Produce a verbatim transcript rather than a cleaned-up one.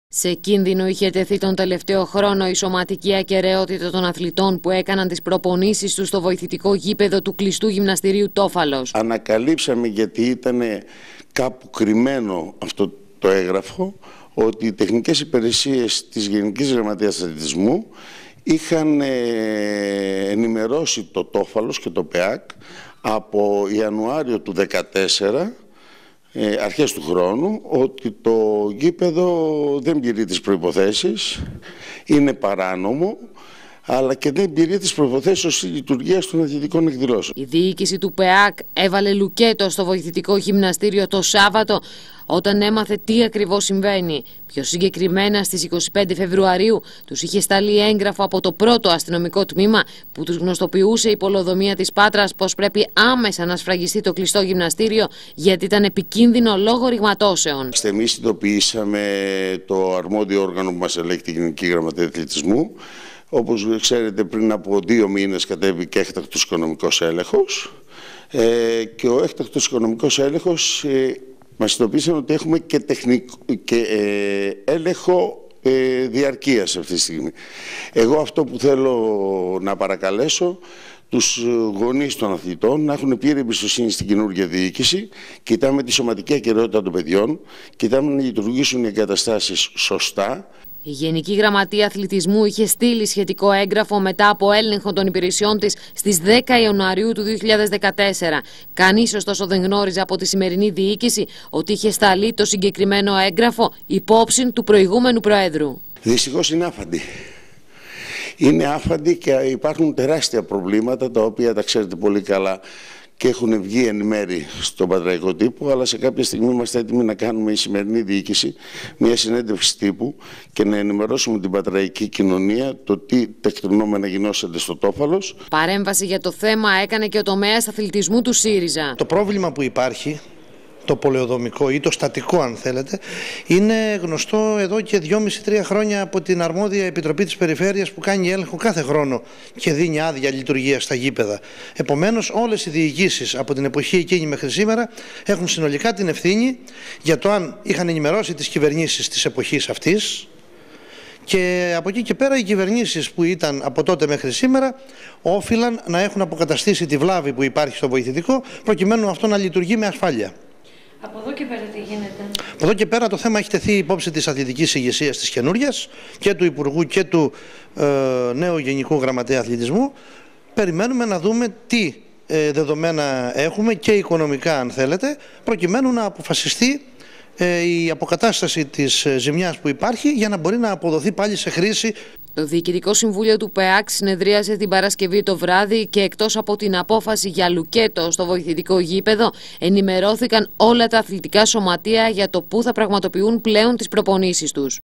Σε κίνδυνο είχε τεθεί τον τελευταίο χρόνο η σωματική ακεραιότητα των αθλητών που έκαναν τις προπονήσεις τους στο βοηθητικό γήπεδο του κλειστού γυμναστηρίου Τόφαλος. Ανακαλύψαμε, γιατί ήταν κάπου κρυμμένο αυτό το έγγραφο, ότι οι τεχνικές υπηρεσίες της Γενικής Γραμματείας Αθλητισμού είχαν ενημερώσει το Τόφαλος και το ΠΕΑΚ από Ιανουάριο του δύο χιλιάδες δεκατέσσερα, αρχές του χρόνου, ότι το γήπεδο δεν πληρεί τις προϋποθέσεις, είναι παράνομο, αλλά και δεν πληρεί τις προϋποθέσεις της λειτουργίας των αθλητικών εκδηλώσεων. Η διοίκηση του ΠΕΑΚ έβαλε λουκέτο στο βοηθητικό γυμναστήριο το Σάββατο όταν έμαθε τι ακριβώς συμβαίνει. Πιο συγκεκριμένα, στις είκοσι πέντε Φεβρουαρίου τους είχε σταλεί έγγραφο από το πρώτο αστυνομικό τμήμα που τους γνωστοποιούσε η πολεοδομία της Πάτρας πως πρέπει άμεσα να σφραγιστεί το κλειστό γυμναστήριο γιατί ήταν επικίνδυνο λόγω ρηγματώσεων. Εμείς ειδοποιήσαμε το αρμόδιο όργανο που μας ελέγχει, τη Γενική Γραμματεία Αθλητισμού. Όπως ξέρετε, πριν από δύο μήνες κατέβηκε έκτακτος οικονομικός έλεγχος ε, και ο έκτακτος οικονομικός έλεγχος ε, μας ειδοποίησαν ότι έχουμε και, τεχνικ... και ε, έλεγχο ε, διαρκείας αυτή τη στιγμή. Εγώ αυτό που θέλω να παρακαλέσω τους γονείς των αθλητών να έχουν πλήρη εμπιστοσύνη στην καινούργια διοίκηση. Κοιτάμε τη σωματική ακεραιότητα των παιδιών, κοιτάμε να λειτουργήσουν οι εγκαταστάσεις σωστά. Η Γενική Γραμματεία Αθλητισμού είχε στείλει σχετικό έγγραφο μετά από έλεγχο των υπηρεσιών της στις δέκα Ιανουαρίου του δύο χιλιάδες δεκατέσσερα. Κανείς ωστόσο δεν γνώριζε από τη σημερινή διοίκηση ότι είχε σταλεί το συγκεκριμένο έγγραφο υπόψη του προηγούμενου Προέδρου. Δυστυχώς είναι άφαντη. Είναι άφαντη και υπάρχουν τεράστια προβλήματα, τα οποία τα ξέρετε πολύ καλά και έχουν βγει εν μέρη στον πατραϊκό τύπο, αλλά σε κάποια στιγμή είμαστε έτοιμοι να κάνουμε η σημερινή διοίκηση μια συνέντευξη τύπου και να ενημερώσουμε την πατραϊκή κοινωνία το τι τεκτενόμενα γινώσανται στο Τόφαλος. Παρέμβαση για το θέμα έκανε και ο τομέας αθλητισμού του ΣΥΡΙΖΑ. Το πρόβλημα που υπάρχει, το πολεοδομικό ή το στατικό αν θέλετε, είναι γνωστό εδώ και δυόμιση τρία χρόνια από την αρμόδια Επιτροπή της Περιφέρειας που κάνει έλεγχο κάθε χρόνο και δίνει άδεια λειτουργία στα γήπεδα. Επομένως, όλες οι διοικήσεις από την εποχή εκείνη μέχρι σήμερα έχουν συνολικά την ευθύνη για το αν είχαν ενημερώσει τις κυβερνήσεις της εποχής αυτής, και από εκεί και πέρα οι κυβερνήσεις που ήταν από τότε μέχρι σήμερα όφυλαν να έχουν αποκαταστήσει τη βλάβη που υπάρχει στο βοηθητικό προκειμένου αυτό να λειτουργεί με ασφάλεια. Από εδώ και πέρα τι γίνεται? Από εδώ και πέρα το θέμα έχει τεθεί υπόψη της αθλητικής ηγεσίας της καινούριας και του Υπουργού και του ε, νέου Γενικού Γραμματέα Αθλητισμού. Περιμένουμε να δούμε τι ε, δεδομένα έχουμε και οικονομικά αν θέλετε, προκειμένου να αποφασιστεί ε, η αποκατάσταση της ζημιάς που υπάρχει για να μπορεί να αποδοθεί πάλι σε χρήση. Το Διοικητικό Συμβούλιο του ΠΕΑΚ συνεδρίασε την Παρασκευή το βράδυ και εκτός από την απόφαση για λουκέτο στο βοηθητικό γήπεδο, ενημερώθηκαν όλα τα αθλητικά σωματεία για το πού θα πραγματοποιούν πλέον τις προπονήσεις τους.